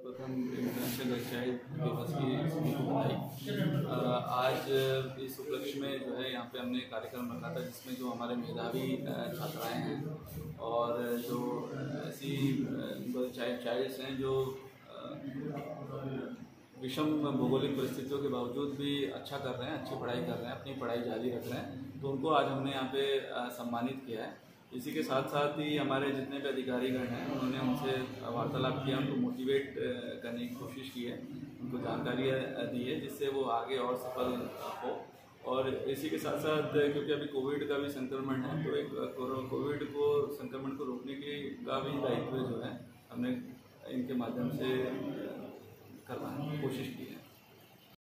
सर्वप्रथम international child दिवस की सभी को बधाई। आज इस उपलक्ष्य में जो है यहाँ पे हमने कार्यक्रम रखा था जिसमें जो हमारे मेधावी छात्राएं हैं और जो ऐसी चाइल्ड्स हैं जो विषम भौगोलिक परिस्थितियों के बावजूद भी अच्छा कर रहे हैं, अच्छी पढ़ाई कर रहे हैं, अपनी पढ़ाई जारी रख रहे हैं, तो उनको आज हमने यहाँ पे सम्मानित किया है। इसी के साथ साथ ही हमारे जितने भी अधिकारीगण हैं उन्होंने उनसे वार्तालाप किया, उनको मोटिवेट करने की कोशिश की है, उनको जानकारियाँ दी है जिससे वो आगे और सफल हो। और इसी के साथ साथ क्योंकि अभी कोविड का भी संक्रमण है तो एक कोविड को संक्रमण को रोकने का भी दायित्व जो है हमने इनके माध्यम से करवाने की कोशिश की है।